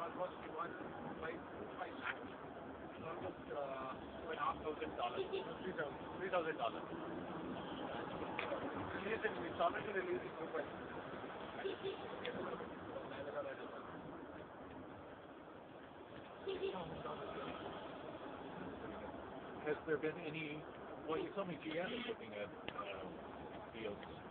almost five lakhs. Almost $2,500. $3,000. It's already released in 2.5. Has there been any? Well, you told me GM is looking at deals.